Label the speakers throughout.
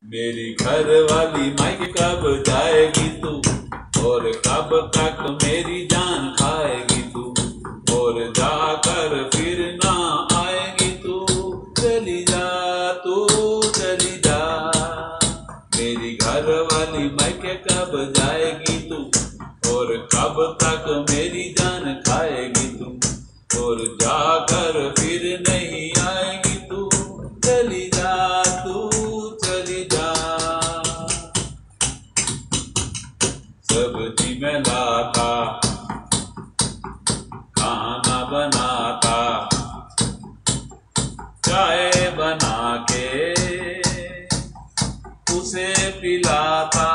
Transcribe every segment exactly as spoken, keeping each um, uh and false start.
Speaker 1: मेरी घर वाली मायके कब जाएगी तू, और कब तक मेरी जान खाएगी तू, और जाकर फिर ना आएगी तू। चली जा तू चली जा, मेरी घर वाली मायके कब जाएगी तू, और कब तक मेरी जान खाएगी तू, और जाकर फिर नहीं आएगी तू। चली जा तू चली जा। सब्जी में लाता, खाना बनाता, चाय बना के उसे पिलाता।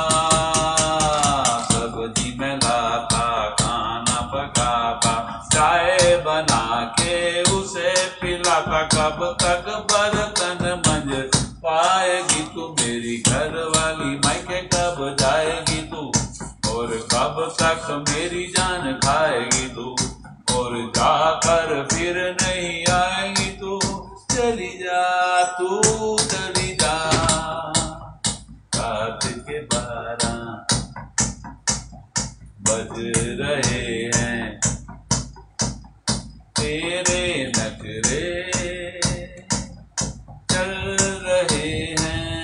Speaker 1: सब्जी में लाता, खाना पकाता, चाय बना के उसे पिलाता। कब तक बर्तन मंज पाएगी तू, मेरी घर वाली मायके कब जाएगी तू, और कब तक मेरी जान खाएगी तू, और जाकर फिर नहीं आएगी तू। चली जा तू चली जा। रात के बारह बज रहे हैं, तेरे नखरे चल रहे हैं।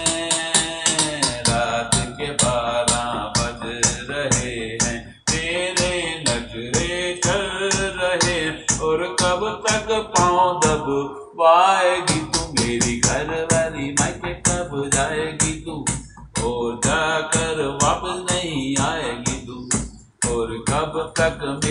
Speaker 1: रात के बारह बज रहे हैं, तेरे नखरे चल रहे, और कब तक पाँव दब पाएगी तू, मेरी घर वाली मायके कब जाएगी तू, और जाकर वापस नहीं आएगी तू, और कब तक